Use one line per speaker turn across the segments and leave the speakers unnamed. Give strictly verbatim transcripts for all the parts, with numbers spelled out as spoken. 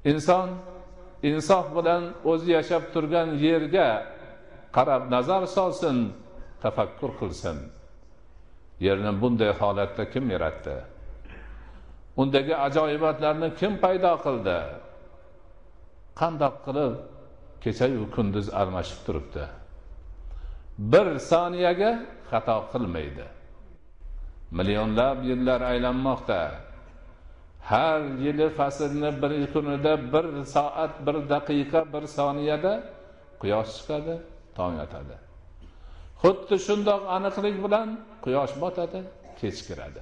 inson insof bilan o'zi yashab turgan yerga qarab nazar solsin, tafakkur qilsin. Yerni bunday holatda kim yaratdi? Undagi ajoyibotlarni kim paydo qildi? Qanday qilib kecha-yu kunduz almashib turibdi? Bir soniyaga xato qilmaydi. Millionlab yillar aylanmoqda. Har yili faslni bir kunida, bir soat, bir daqiqa, bir soniyada quyosh chiqadi, tong otadi. Xuddi shundoq aniqlik bilan quyosh botadi, kech kiradi.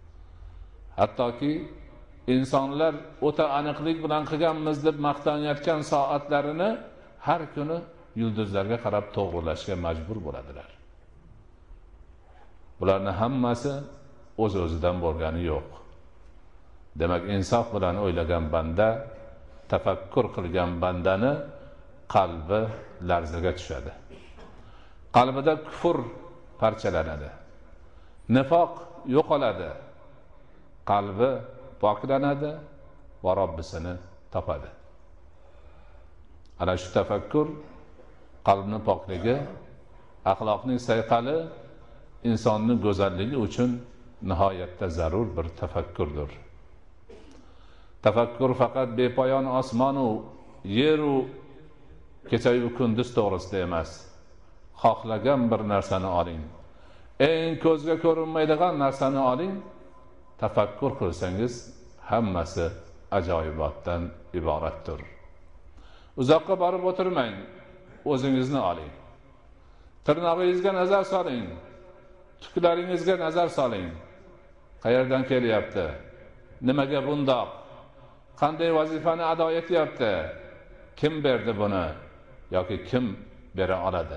Hattoki insonlar o'ta aniqlik bilan qilganmiz deb maqtanayotgan soatlarini har kuni yulduzlarga qarab to'g'rilashga majbur bo'ladilar. Bularning hammasi o'z-o'zidan bo'lgani yo'q. Demak, insof bilan o'ylagan banda, tafakkur qilgan bandani qalbi larzaga tushadi. Qalbida kufr parchalanadi. Nifoq yo'qoladi. Qalbi poklanadi va Robbisini topadi. Ana shu tafakkur qalbning pokligi, axloqning sayqali, insonning go'zalligi uchun nihoyatda zarur bir tafakkurdir. Tafakkur faqat bepoyon osmonu yeru kecha-yu kunduz to'g'risida emas. Xohlagan bir narsani oling. Eng ko'zga ko'rinmaydigan narsani oling. Tafakkur qilsangiz hammasi ajoyibotdan iboratdir. Uzoqqa borib o'tirmang. O'zingizni oling. Tirnog'ingizga nazar soling. Tuklaringizga nazar soling. Qayerdan kelyapti? Nimaga bundoq? Qanday vazifani ado etyapti? Kim berdi buni yoki kim bera oladi?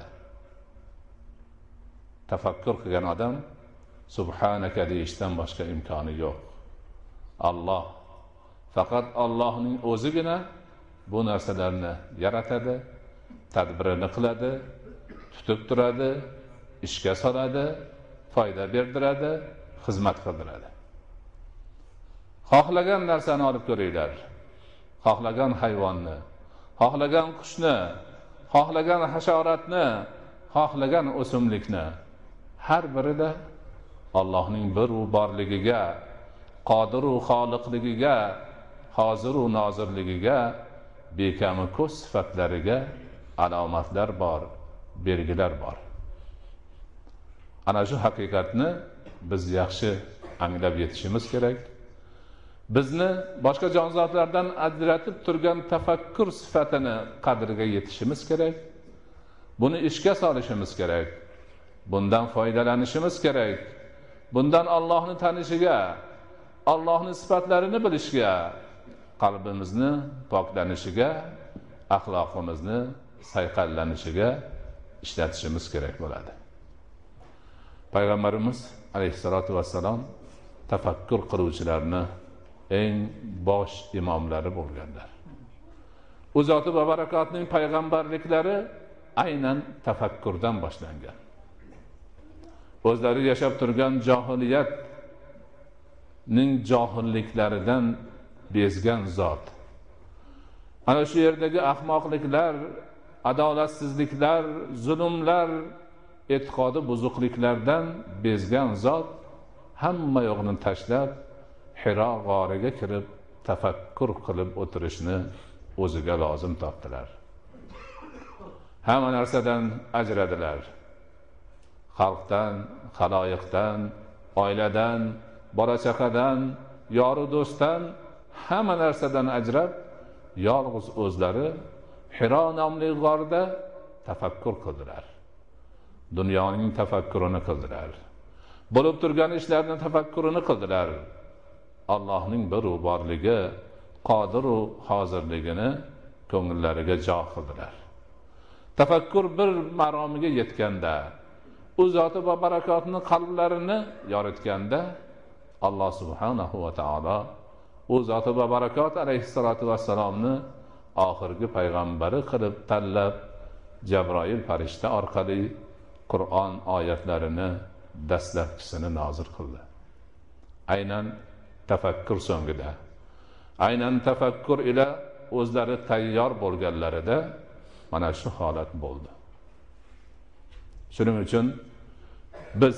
Tafakkur qilgan odam subhanaka deyishdan boshqa imkoni yo'q. Alloh, faqat Allohning o'zigina bu narsalarni yaratadi, tadbirini qiladi, tutib turadi, ishga soladi, foyda berdiradi, xizmat qildiradi. Xohlagan narsani olib ko'ringlar. Xohlagan hayvonni, xohlagan qushni, xohlagan hasharotni, xohlagan o'simlikni, har birida Allohning bir u borligiga, qodir u xoliqligiga, hozir u nozirligiga, bekami ko'z sifatlariga alomatlar bor, belgilar bor. Ana shu haqiqatni biz yaxshi anglab yetishimiz kerak. Bizni boshqa jonzotlardan ajratib turgan tafakkur sifatini qadriga yetishimiz kerak. Buni ishga solishimiz kerak. Bundan foydalanishimiz kerak. Bundan Allohni tanishiga, Allohning sifatlarini bilishga, qalbimizni poklanishiga, axloqimizni sayqallanishiga ishlatishimiz kerak bo'ladi. Payg'ambarimiz alayhisolatu vassalom tafakkur qiluvchilarni eng bosh imomlari bo'lganlar. U zoti va barakotning payg'ambarliklari aynan tafakkurdan boshlangan. O'zlari yashab turgan johiliyatning johilliklaridan bezgan zot. Ana shu yerdagi ahmoqliklar, adolatsizliklar, zulmlar, e'tiqodi buzuqliklardan bezgan zot hamma yo'qni tashlab Hiro g'origa kirib tafakkur qilib o'tirishni o'ziga lozim topdilar. Hamma narsadan ajradilar. Xalqdan, xaloyiqdan, oiladan, bola-chaqadan, yoru do'stdan, hamma narsadan ajrab, yolg'iz o'zlari Hiro nomli g'orda tafakkur qildilar. Dunyoning tafakkurini qildilar. Bo'lib turgan ishlarning tafakkurini qildilar. Allohning bir u borligi, qodir u hozirligini ko'ngillariga jo qildilar. Tafakkur bir maromiga yetganda, u zoti va barakotning qalblarini yoritganda, Alloh subhanahu va taolo u zoti va barakot alayhissalatu vassalomni oxirgi payg'ambari qilib tanlab, Jabroil farishta orqali Qur'on oyatlarini dastlabkisini nozil qildi. Aynan tafakkur so'ngida, aynan tafakkur ila o'zlari tayyor bo'lganlarida mana shu holat bo'ldi. Shuning uchun biz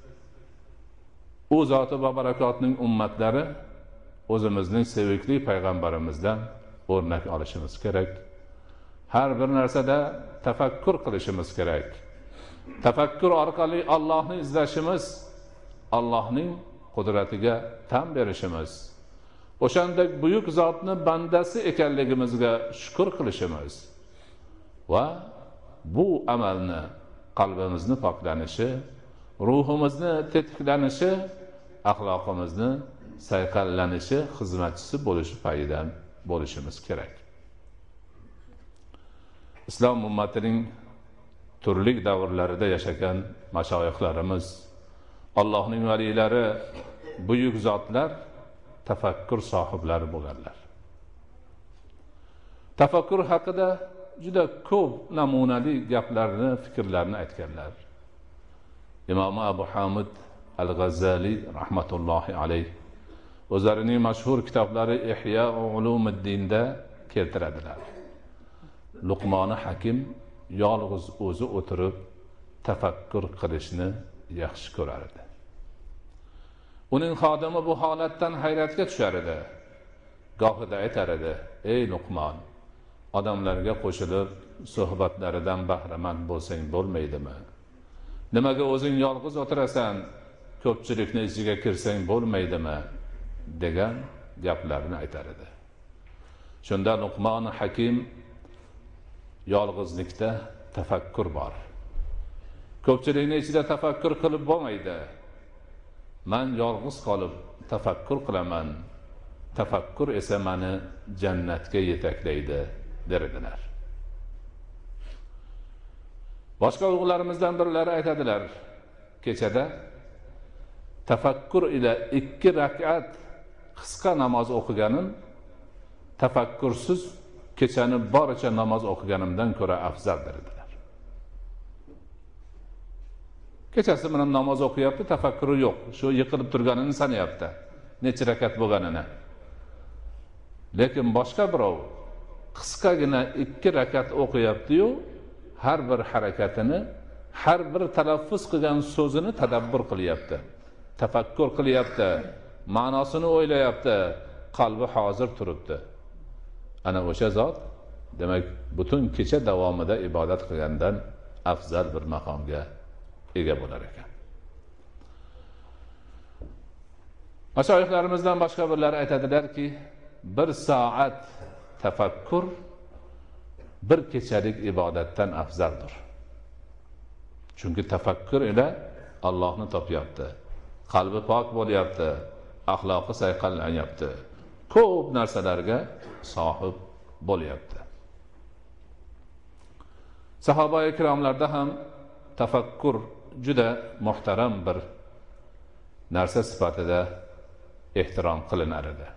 u zoti va barakotning ummatlari o'zimizning sevimli payg'ambarimizdan o'rnak olishimiz kerak. Har bir narsada tafakkur qilishimiz kerak. Tafakkur orqali Allohni izlashimiz, Allohning qudratiga tan berishimiz, o'shandek buyuk zotni bandasi ekanligimizga shukr qilishimiz va bu amalni qalbimizni poklanishi, ruhimizni tetiklanishi, axloqimizni sayqallanishi xizmatchisi bo'lishi payidan bo'lishimiz kerak. Islom ummatining turli davrlarida yashagan mashoyixlarimiz, Allohning valilari, buyuk zotlar tafakkur sohiblari bo'lganlar. Tafakkur haqida juda ko'p namunali gaplarni, fikrlarni aytganlar. Imom Abu Hamid al-G'azzali rahmatullohi alayh o'zlarining mashhur kitoblari Ihya Ulumuddinda keltiradilar. Luqmoni Hakim yolg'iz o'zi o'tirib tafakkur qilishni yaxshi ko'rar edi. Uning xodimi bu holatdan hayratga tushar edi. Gohida aytar edi: "Ey Luqmon, odamlarga qo'shilib suhbatlaridan bahramand bo'lsang bo'lmaydimi? Nimaga o'zing yolg'iz o'tirasan, ko'pchilikning ichiga kirsang bo'lmaydimi?" degan gaplarni aytar edi. Shunda Luqmon Hakim: yolg'izlikda tafakkur bor. Ko'pchilikning ichida tafakkur qilib bo'lmaydi. Men yolg'iz qolib tafakkur qilaman. Tafakkur esa meni jannatga yetaklaydi derdilar. Boshqa ulug'larimizdan birlari aytadilar: kechada tafakkur ila ikki rakat qisqa namoz o'qiganim tafakkursiz kechani boricha namoz o'qiganimdan ko'ra afzaldir dedilar. Kechasi bilan namoz o'qiyapti, tafakkuri yo'q. Shu yiqilib turganini sanayapti, necha rakat bo'lganini. Lekin boshqa birov qisqagina ikki rakat o'qiyapti-yu, har bir harakatini, har bir talaffuz qilgan so'zini tadabbur qilyapti, tafakkur qilyapti, ma'nosini o'ylayapti, qalbi hozir turibdi. Ana o'sha zot demak butun kecha davomida ibodat qilgandan afzal bir maqomga ega bo'lar ekan. Mashoyixlarimizdan boshqa birlari aytadilarki, bir soat tafakkur bir kechalik ibodatdan afzaldir. Chunki tafakkur ila Allohni topyapti, qalbi pok bo'lyapti, axloqi sayqallanyapti, ko'p narsalarga sohib bo'lyapti. Sahoba ikromlarda ham tafakkur juda muhtaram bir narsa sifatida ehtirom qilinar edi.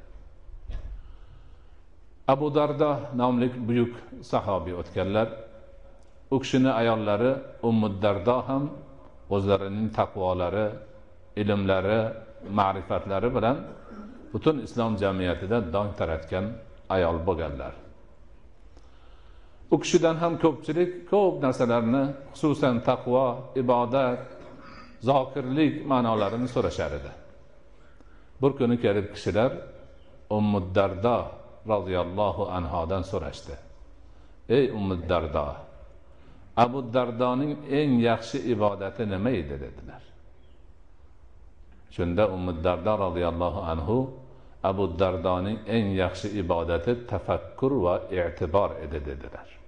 Abu Dardo nomli buyuk sahobiy o'tganlar, u kishini ayollari Ummu Dardo ham o'zlarining taqvolari, ilmlari, ma'rifatlari bilan butun islom jamiyatida dong taratgan ayol bo'lganlar. U kishidan ham ko'pchilik ko'p narsalarni, xususan taqvo, ibodat, zokirlik ma'nolarini so'rashar edi. Bir kuni kelib kishilar Ummu Dardo radhiyallohu anhodan so'rashdi: "Ey Ummu Dardo, Abu Dardoning eng yaxshi ibodati nima edi?" dedilar. Shunda Ummu Dardo radhiyallohu anhu Abu Dardoning eng yaxshi ibodati tafakkur va i'tibor edi dedilar.